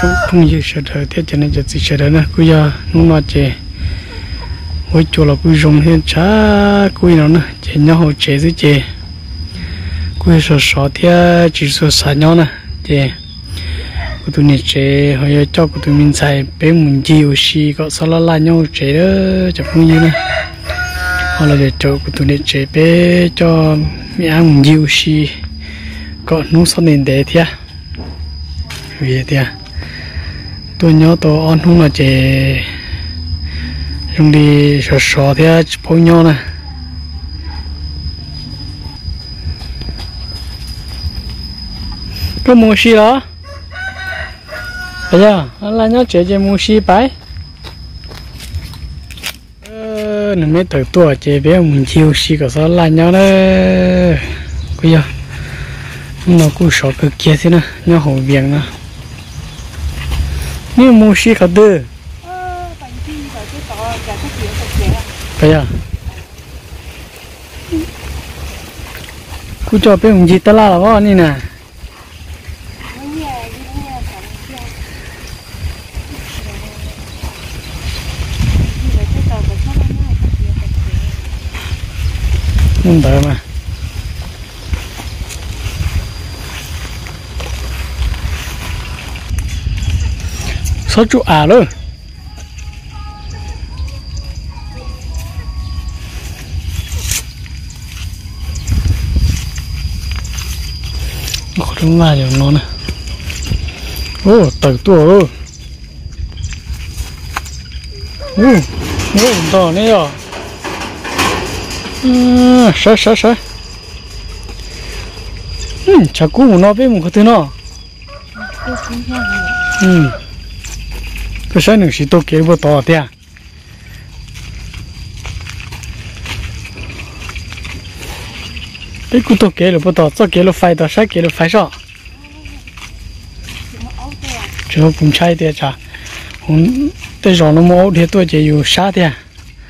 trong không như sợ đời thế cho nên chỉ sợ đời nữa cứ giờ nó nói chè với chỗ là cứ dùng hết chả cứ nó nữa chè nhau hồ chè dưới chè cứ sợ thế chỉ sợ nhau nè chè của tụi này chè hồi cho của tụi mình xài bé mình chiều xì có sao là nhau chè đó chẳng không như này hoặc là để cho của tụi này chè bé cho mẹ ăn mình chiều xì có nấu sao nên để thế vì thế tôi nhớ tôi ăn không là chè dùng đi sợ thế bao nhiêu nè có mua xì đó bây giờ là nhớ chè mua xì bái nó mới từ tuổi chè bé mình chiều xì có sao là nhớ đó bây giờ nó cũng sợ cực kia thế nè nhớ hậu viện nè như mua xì cả đứa bây giờ cứ cho bé mình gì ta la là bao nhiêu nè không đợi mà số chú luôn không là được nó nè ô từ tua luôn ô to này rồi sợ chả cú nó biết một cái thứ nó cái sáng nữa chỉ tôi kể vô to thế à cái cú tôi kể là vô to sao kể là phải to sao kể là phải sao chứ cũng sai thế chả không tới rồi nó mua thì tôi chỉ dùng sát thế à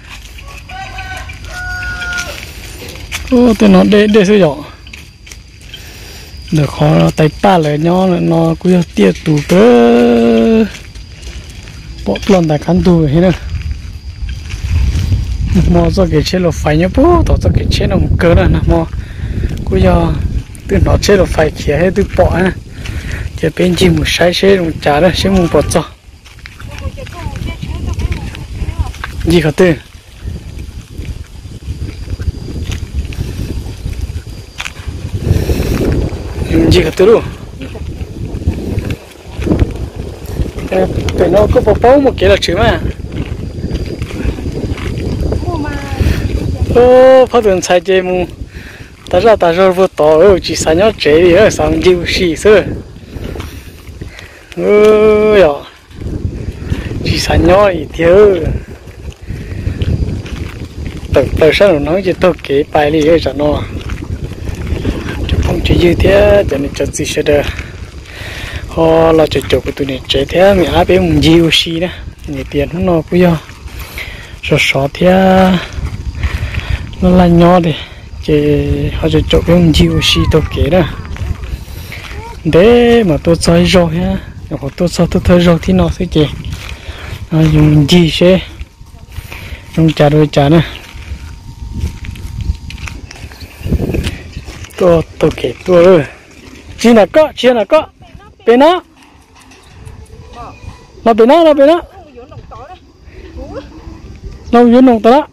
ô tôi nó để sử dụng được khó tay ba lại nó cứ tiệt tủ tớ bộ lần tại căn tủ thế nữa mò cho cái chế là phải nhớ bố tao cho cái chế nó một cơ đó nè mò cứ giờ từ nó chế là phải chia hết từ bỏ nè chỉ bên chỉ một sai chế một trả đó chế một bỏ cho gì cả từ gì cả từ luôn tụi nó có bao một cái là chữ mà ô phát triển sai chơi mu ta ra vô tỏ chỉ sai nhớ chế đi ở sang diêu xì sơ ơ chỉ sai nhớ ý thiếu từ sau nó chỉ tôi kể bài đi ở chỗ nó không chỉ như thế cho nên cho gì sẽ được họ là chỗ của tụi này chế thế mình áp em diêu xì đó nhiều tiền nó cũng do sợ thế nó là nhỏ đi chỉ họจะจบเป็นจิวชีตัวเก๋นะเด้มาตัวซอยรอฮะเดี๋ยวตัวซอยตัวเธอรอที่นอสิเจdùng gì sẽ dùng trà đôi trà nèตัวเก๋ตัวchi là có bên nó bên nó nó vô nồng đó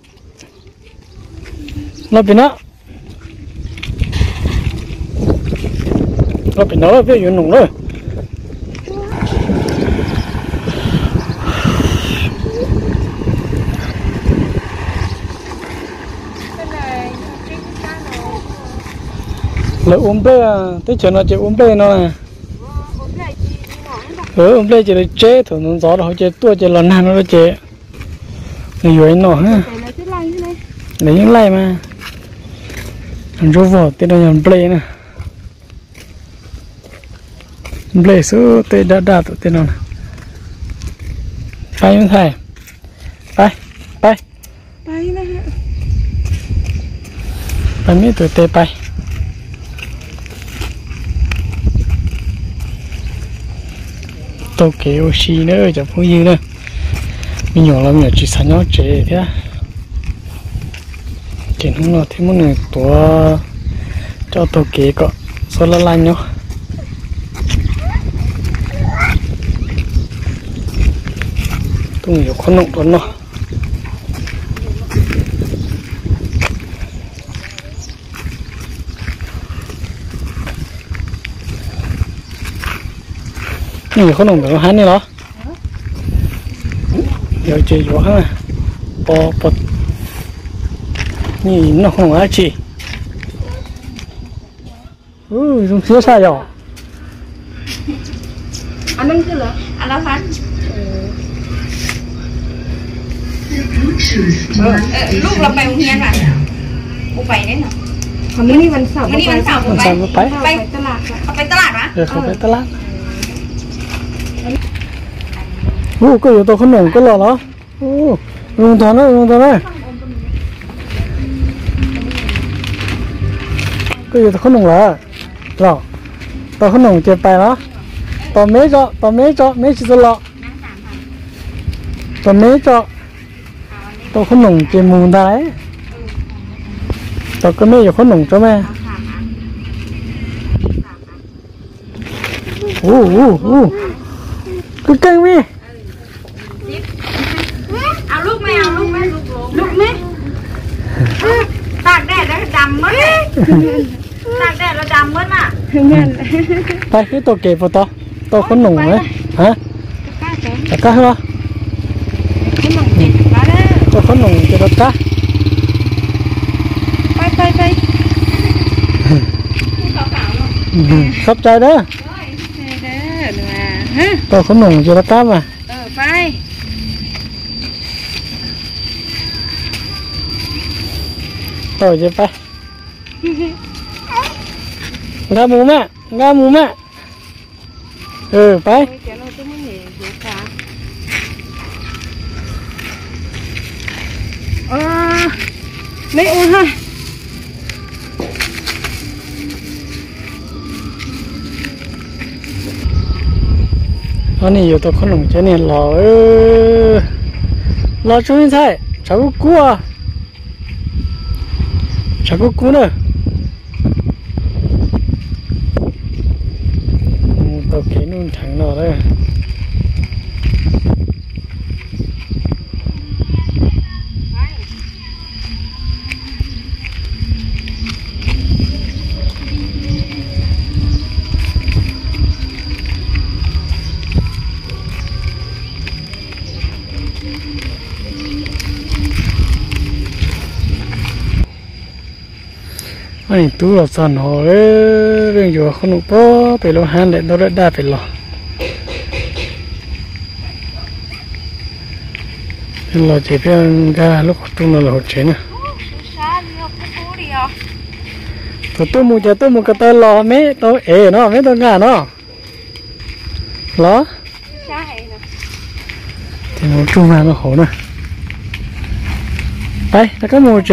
nó bị nó bị nó với vô nồng rồi là bê à tới chỗ nó chỉ bê nó à bê chỉ là chế thử nó gió rồi chế tua chế lần nào nó chế người dưới nó ha lấy những lai mà rô vỏ tên là nhầm play nè play số tên đã tụi tên nào nè phải không thầy phải mấy tụi tê phải tàu kế oxy nữa chẳng có gì nữa mình nhỏ lắm nhỉ chỉ sản nhỏ chế thế chỉ không là thêm một người tua cho tàu kế có số là lanh nhá tôi nhiều con nọng tuấn nó nhiều con nọng tuấn hắn này đó giờ chơi gió ha bò bật nhìn nó không ai chị dùng xíu xa rồi anh đang cứ là anh đã phán lúc làไปโรงเรียนอ่ะกูไปได้หรอเขาไม่ได้วันเสาร์ไม่ได้วันเสาร์ไปตลาดเขาไปตลาดวะเขาไปตลาดก็อยู่ตัวขนมก็หล่อแล้วลงตอนนั้นก็อยู่ตัวขนมแล้วหล่อตัวขนมเจ็บไปแล้วตัวเมจ่อเมจิตหล่อตัวเมจ่อตัวขนมเจ็บมูนได้ตัวก็ไม่อยู่ขนมจ้าแม่cứ căng mi เอาลูกไหมลูกไหมตากแดดแล้วดำมั้ยตากแดดแล้วดำมั้ยน่ะไปที่ตัวเก็บตัวขนมไหมฮะตะก้าเหรอตัวขนมเจ็บตะก้าไปขอบใจเด้อตัวขนมเจ็บตะก้ามาไปต่อจะไปงาหมูแม่ไปไม่อุ้ยฮะตอนนี้อยู่ตัวขนมเจ้าเนี่ยรอช่วยใช่ฉันก็กลัวเนอะตัวเก๋นู่นถังนอเลยอันนี้ตู้เราสั่นหอเรื่องอยู่ขนมป้อไปโรงหันเด็ดเราได้ไปหรอเราจะเพียงกาลูกตุ้งเราหัวเชนตัวตู้มูจะตู้มูก็ตัวรอไม่ตัวเนาะไม่ตัวงานเนาะหรอใช่นะที่มูจุ่มมาเราหัวนะไปแล้วก็มูเจ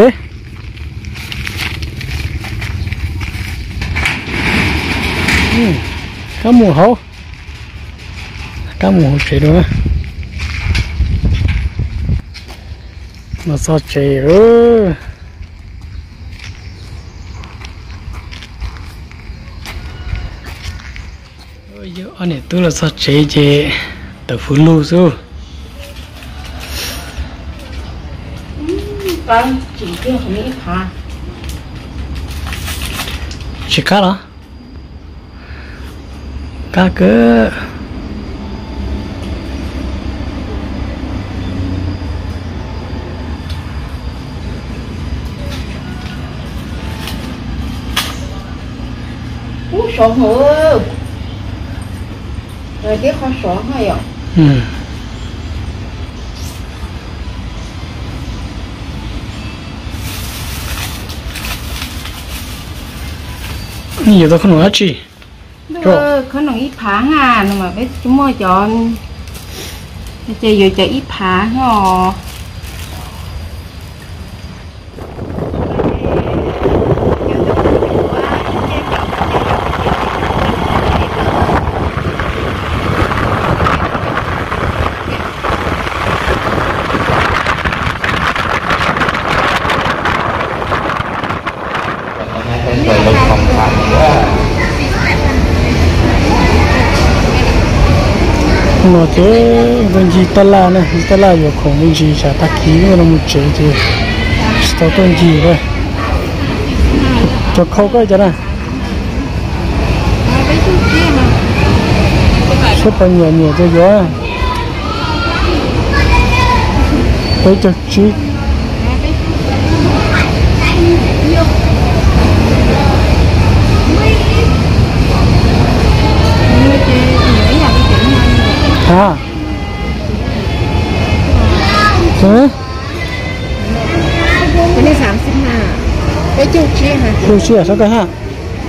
cá mù hấu chỉ đúng không mà sao chỉ ơi giờ anh ấy tôi là sao chỉ từ phun lù xuống vâng chỉ kia không ít hả chỉ cá đó cá cơ sổ hở rồi tiếc con sổ hay ạ nhiều tao không nói gì có nồng ít phá hà mà biết chúng moi chọn chơi vừa chơi ít phá ngò nó thế bên gì ta la này ta la vừa khổng bên gì chả ta ký nó một chế thì tao tên gì đây cho khâu cái cho này số bao nhiêu nhiều cho gió với cho chị hả thế cái này 35 cái chu chi hả chu chi à sao cái hả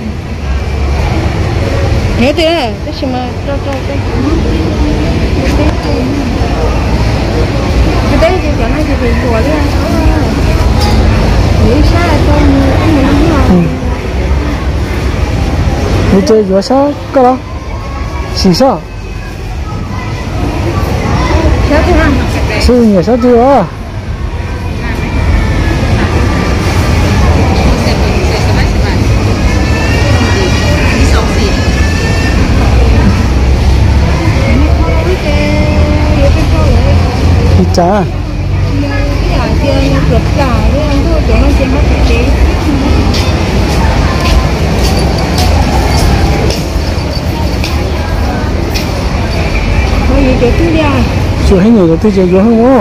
thế thế cái gì mà cho cái đấy thì cái này thì bị đùa đi nghĩ sao cho mình không đi chơi gió sao cái đó xì sao sao thế hả xì nhiều sao chưa chả chưa hay người tôi chơi gió không có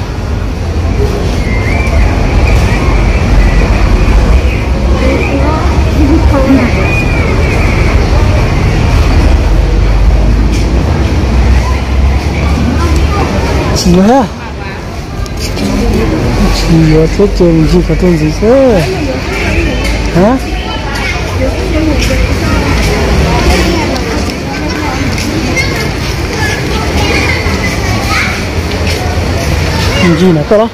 chỉ ha chỉ có thiết chơi gì có tên gì thế hả gì nữa cơ đó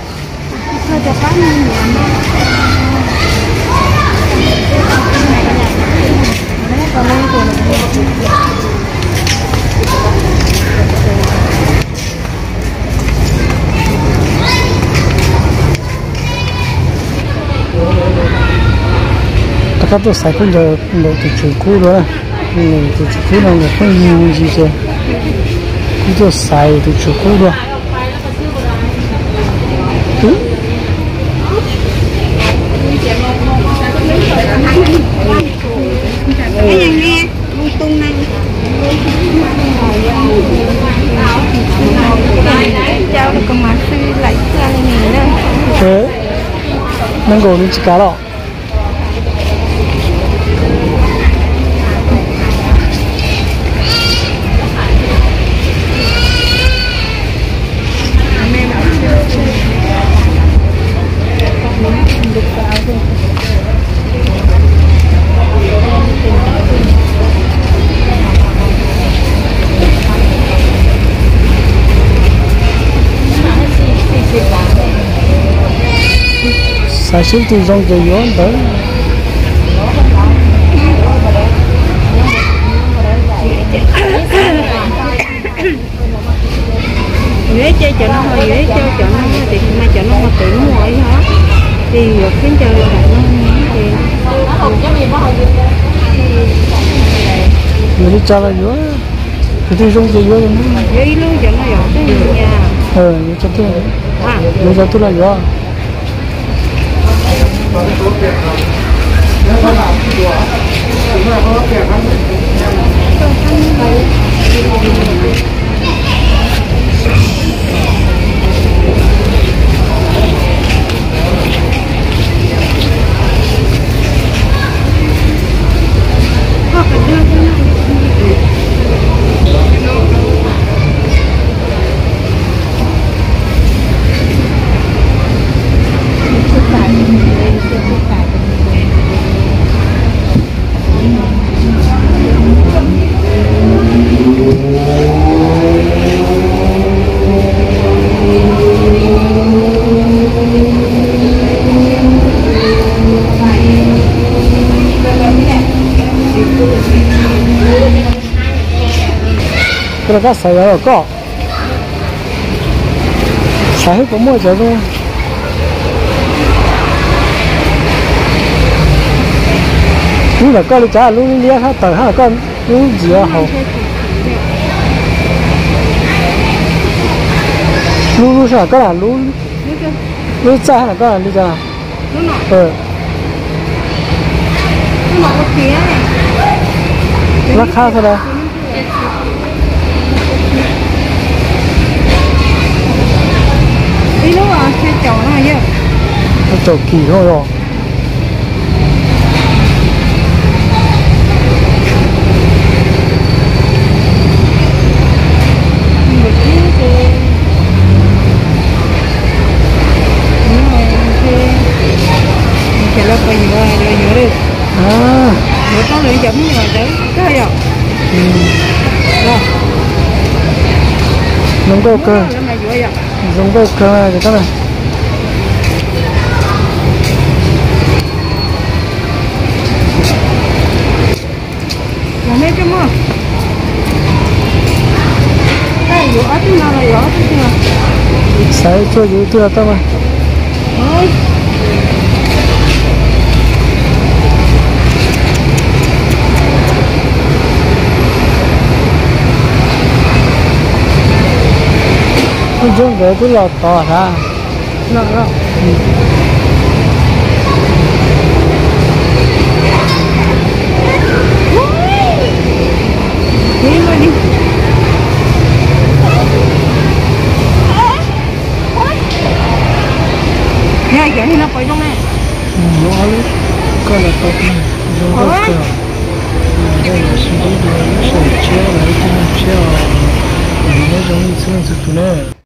các tôi xài cũng giờ đầu từ trường cũ đó từ trường cũ nào là không nhiều gì chứ cũng tôi xài từ trường cũ đó cái này nghe lung tung này cháu được cầm mặt sư lại ra này nữa thế năng gồm những cá đó sai số từ trong từ gió tới ghế chơi cho nó hơi ghế chơi cho nó thì mà cho nó mà tự mua ấy hết thì được khiến cho là người đi cho là gió thì từ trong từ gió luôn ghế luôn cho nó dọn cái nhà người cho tôi người cho tôi là gió cái là xài ở có xài hết có mua giờ thôi lúc là con trả lúc lia hết tờ hết con lúc gì à hậu lú sao cái là lú lú cha là cái là lú cha lúc nọ có phía này nó khác thôi đây đi lúc à xe chậu nó mà nó chỗ kỳ thôi rồi bữa có lưỡi chấm rồi chứ cái gì giống câu cơ giống câu cơ này thì các này làm mấy cái mơ cái gì ở trên nào là ở trên nào sai cho gì tôi tao mà ơi tôi dùng để tôi lọt to ra lọt lọt đi mà đi nghe kiểu thì nó quay trong này nó lúc coi là tốt này dùng câu cơ đây là suy nghĩ của nó sẽ chia lại cho nó chia nó giống như thế này